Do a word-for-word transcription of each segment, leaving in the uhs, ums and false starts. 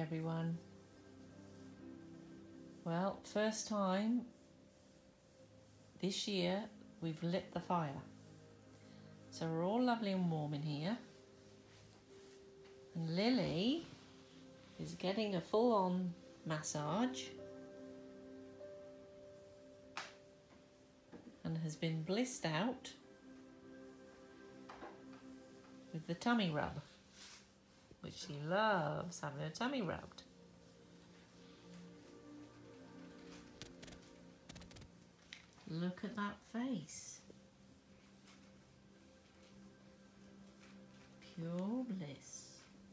everyone. Well, first time this year we've lit the fire. So we're all lovely and warm in here. And Lily is getting a full-on massage and has been blissed out with the tummy rub, which she loves having her tummy rubbed. Look at that face. Pure bliss.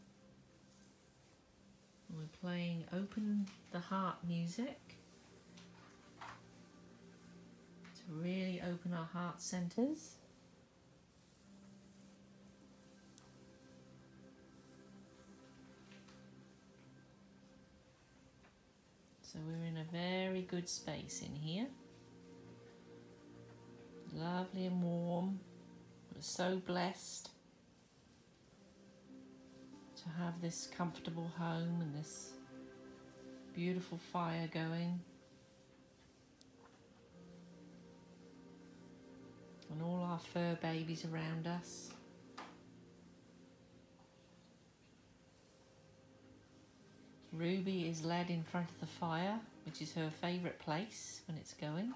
We're playing Open the Heart music to really open our heart centers. So we're in a very good space in here. Lovely and warm. We're so blessed to have this comfortable home and this beautiful fire going. And all our fur babies around us. Ruby is led in front of the fire, which is her favourite place when it's going.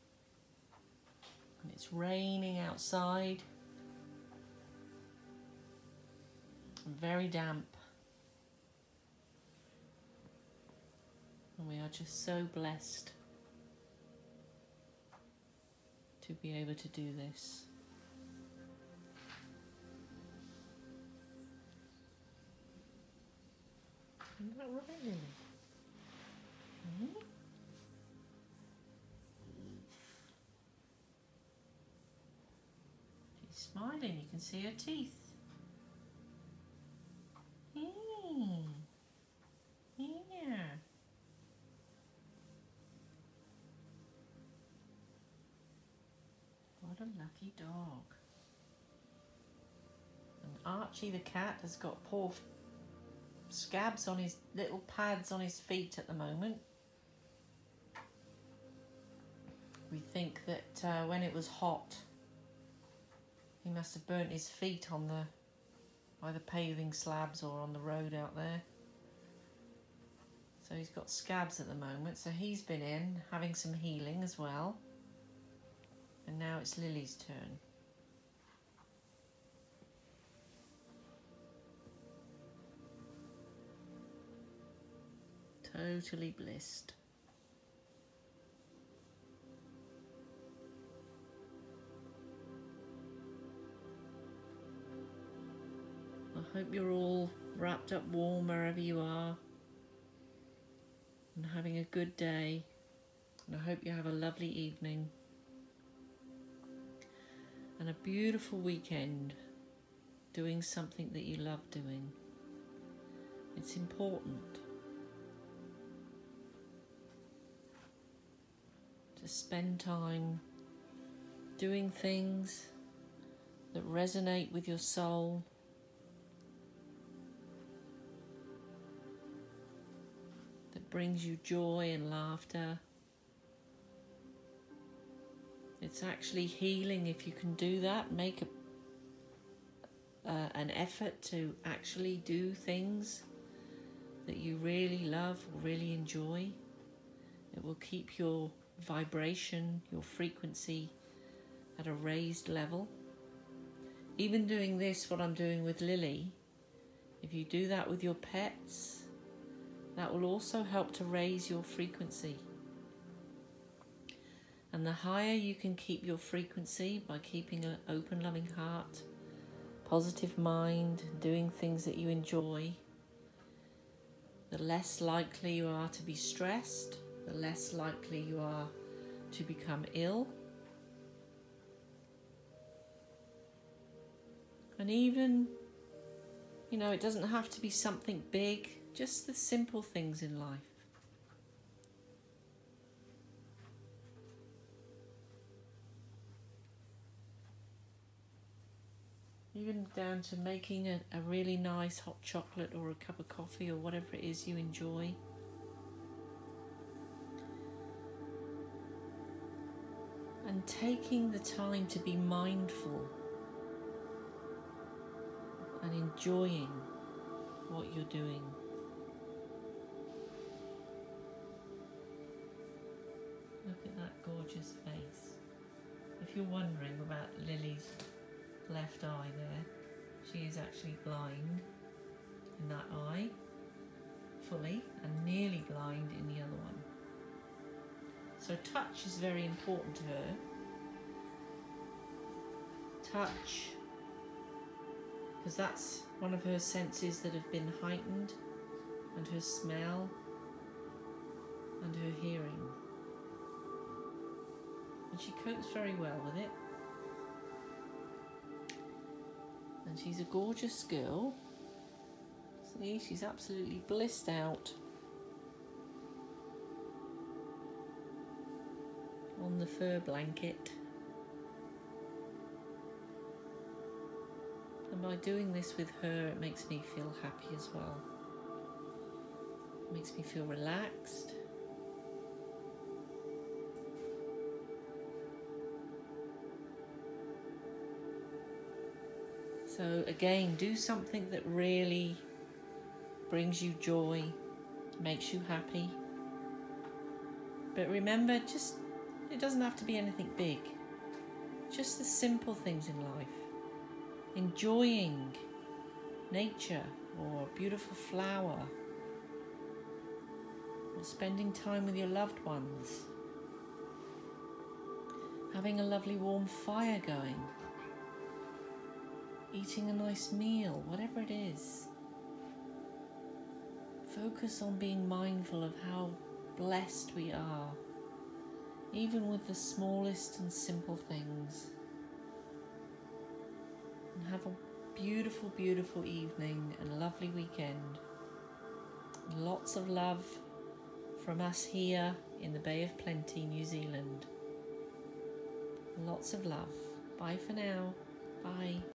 And it's raining outside. And very damp. And we are just so blessed to be able to do this. Isn't that right, Lily? Mm-hmm. She's smiling, you can see her teeth. Mm. Yeah. What a lucky dog. And Archie the cat has got poor scabs on his little pads on his feet at the moment. We think that uh, when it was hot, he must have burnt his feet on the either paving slabs or on the road out there. So he's got scabs at the moment. So he's been in having some healing as well. And now it's Lily's turn. Totally blissed. I hope you're all wrapped up warm wherever you are and having a good day. And I hope you have a lovely evening and a beautiful weekend doing something that you love doing. It's important to spend time doing things that resonate with your soul, that brings you joy and laughter. It's actually healing if you can do that. Make a, uh, an effort to actually do things that you really love or really enjoy. It will keep your vibration, your frequency at a raised level. Even doing this, what I'm doing with Lily, if you do that with your pets, that will also help to raise your frequency. And the higher you can keep your frequency by keeping an open, loving heart, positive mind, doing things that you enjoy, the less likely you are to be stressed, the less likely you are to become ill. And even, you know, it doesn't have to be something big, just the simple things in life. even down to making a, a really nice hot chocolate or a cup of coffee or whatever it is you enjoy. And taking the time to be mindful and enjoying what you're doing. Look at that gorgeous face. If you're wondering about Lily's left eye there, she is actually blind in that eye, fully, and nearly blind in the other one. So touch is very important to her. Touch, because that's one of her senses that have been heightened, and her smell, and her hearing. And she copes very well with it. And she's a gorgeous girl. See, she's absolutely blissed out on the fur blanket. And by doing this with her, it makes me feel happy as well. It makes me feel relaxed. So again, do something that really brings you joy, makes you happy. But remember, just it doesn't have to be anything big. Just the simple things in life. Enjoying nature or a beautiful flower, or spending time with your loved ones, having a lovely warm fire going, eating a nice meal, whatever it is. Focus on being mindful of how blessed we are, even with the smallest and simple things. And have a beautiful, beautiful evening and a lovely weekend. Lots of love from us here in the Bay of Plenty, New Zealand. Lots of love. Bye for now. Bye.